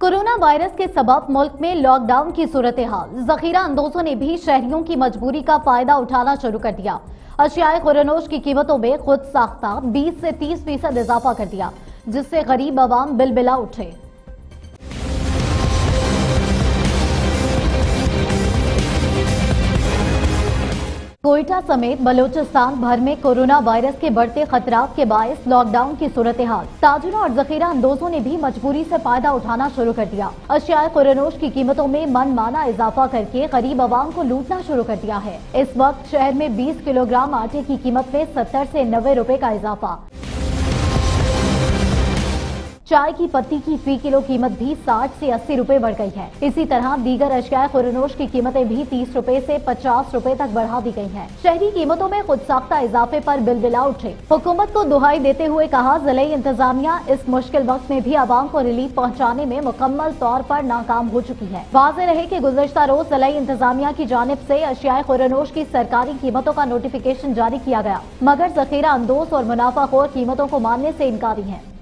Corona virus के सबब मुल्क में लॉकडाउन की सूरत हाल। जखीरा अंदोजों ने भी शहरियों की मजबूरी का फायदा उठाना शुरू कर दिया। अशियाए खुरनोश की कीमतों में खुद साख्ता 20 से 30% इजाफा कर दिया, जिससे गरीब आवाम बिलबिला उठे। कोयटा समेत बलोचिस्तान भर में कोरोना वायरस के बढ़ते खतरात के बायस लॉकडाउन की सूरत हाल। ताजिरों और जखीरा अंदोजों ने भी मजबूरी से फायदा उठाना शुरू कर दिया। अशियाए खुरनोश की कीमतों में मनमाना इजाफा करके गरीब आवाम को लूटना शुरू कर दिया है। इस वक्त शहर में 20 किलोग्राम आटे की कीमत में 70 से 90 रुपए का इजाफा। चाय की पत्ती की फी किलो कीमत भी 60 से 80 रुपए बढ़ गई है। इसी तरह दीगर अशियाए खुरनोश की कीमतें भी 30 रुपए से 50 रुपए तक बढ़ा दी गई हैं। शहरी कीमतों में खुद साख्ता इजाफे पर बिलबिला उठे। हुकूमत को दुहाई देते हुए कहा, जिले इंतजामिया इस मुश्किल वक्त में भी आवाम को रिलीफ पहुँचाने में मुकम्मल तौर पर नाकाम हो चुकी है। वाज़ेह रहे कि गुज़श्ता रोज जिले इंतजामिया की जानिब से अशियाए खुरनोश की सरकारी कीमतों का नोटिफिकेशन जारी किया गया, मगर जखीरा अंदोज और मुनाफाखोर कीमतों को मानने से इनकारी है।